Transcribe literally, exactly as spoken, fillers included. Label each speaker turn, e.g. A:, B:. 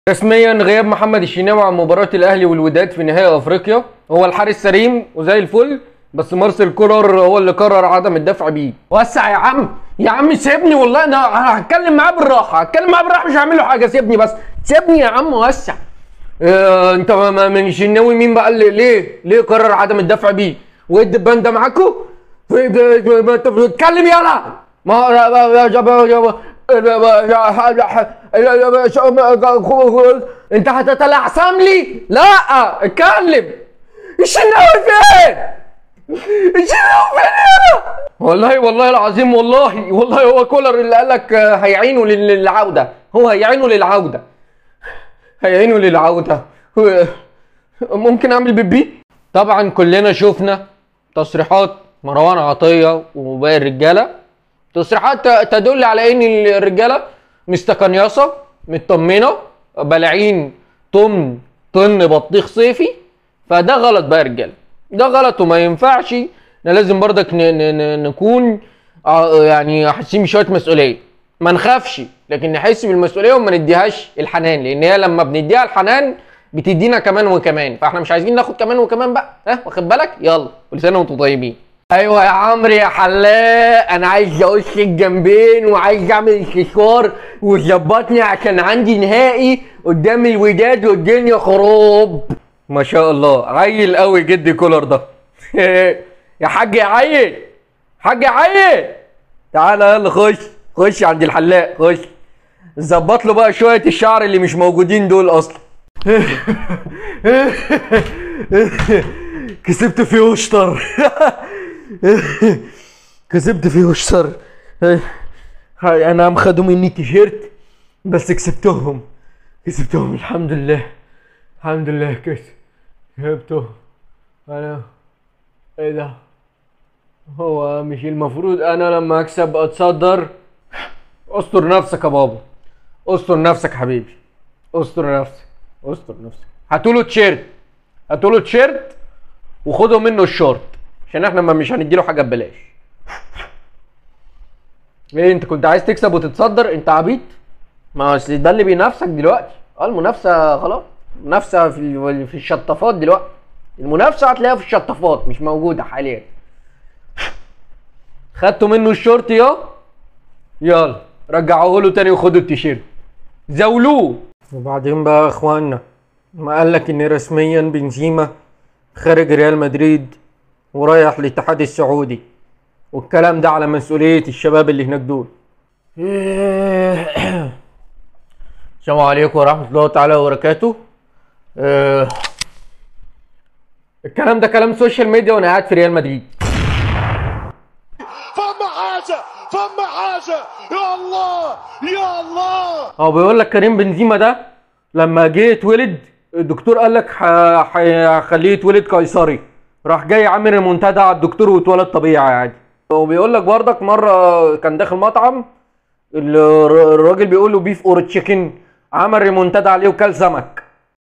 A: رسميا غياب محمد الشناوي عن مباراة الاهلي والوداد في نهائي افريقيا. هو الحارس سليم وزي الفل، بس مارسيل كولر هو اللي قرر عدم الدفع بيه. وسع يا عم، يا عم سيبني والله، انا هتكلم معاه بالراحه، هتكلم معاه بالراحه، مش هعمل له حاجه، سيبني بس، سيبني يا عم وسع. اه انت من الشناوي مين بقى اللي ليه ليه قرر عدم الدفع بيه؟ وايه الدبان ده معاكوا؟ انت بتتكلم يلا. ما انت هتتلعثم لي؟ لا اتكلم. الشناوي فين؟ الشناوي فين هنا؟ والله والله العظيم، والله والله هو كولر اللي قال لك هيعينه للعوده، هو هيعينه للعوده، هيعينه للعوده. ممكن اعمل بيبي؟ طبعا كلنا شفنا تصريحات مروان عطيه وباقي الرجاله، تصريحات تدل على ان الرجاله مستقنيصه مطمنه بلاعين طن طن بطيخ صيفي. فده غلط بقى يا رجاله، ده غلط وما ينفعش. احنا لازم برضك نكون يعني حاسين بشويه مسؤوليه، ما نخافش لكن نحس بالمسؤوليه وما نديهاش الحنان، لان هي لما بنديها الحنان بتدينا كمان وكمان، فاحنا مش عايزين ناخد كمان وكمان بقى، ها واخد بالك؟ يلا كل سنه وانتم طيبين. ايوه يا عمرو يا حلاق، انا عايز اقص الجنبين وعايز اعمل اكسسوار وظبطني عشان عندي نهائي قدام الوداد والدنيا خروب. ما شاء الله عيل قوي جدي كولر ده. يا حاج يا عيل، حاج يا عيل، تعالى يلا خش خش عند الحلاق، خش ظبط له بقى شويه الشعر اللي مش موجودين دول اصلا. كسبت في وشتر. كسبت في وشتر. انا عم خدوا مني تيشيرت بس كسبتهم، كسبتهم الحمد لله، الحمد لله كسبتهم انا. ايه ده؟ هو مش المفروض انا لما اكسب اتصدر؟ استر نفسك يا بابا، استر نفسك حبيبي، استر نفسك، استر نفسك. هاتوله تيشيرت، هاتوله تيشيرت وخدوا منه الشورت عشان احنا ما مش هنديله حاجه ببلاش. ايه انت كنت عايز تكسب وتتصدر؟ انت عبيط؟ ما اصل ده اللي بينافسك دلوقتي. اه المنافسه خلاص، المنافسه في في الشطافات دلوقتي، المنافسه هتلاقيها في الشطافات مش موجوده حاليا. خدتوا منه الشورت يا يلا رجعوه له تاني وخدوا التيشيرت، زولوه. وبعدين بقى يا اخوانا، ما قالك ان رسميا بنزيما خارج ريال مدريد ورايح الاتحاد السعودي، والكلام ده على مسؤولية الشباب اللي هناك دول. السلام عليكم ورحمة الله تعالى وبركاته. اه الكلام ده كلام سوشيال ميديا وانا قاعد في ريال مدريد.
B: فما حاجة فما حاجة يا الله يا الله.
A: هو بيقول لك كريم بنزيما ده لما جه يتولد الدكتور قال لك هخليه يتولد قيصري، راح جاي عامل ريمونتادا على الدكتور واتولد طبيعي عادي. وبيقول لك برضك مره كان داخل مطعم، الراجل بيقول له بيف اور تشيكن، عمل ريمونتادا عليه وكل سمك.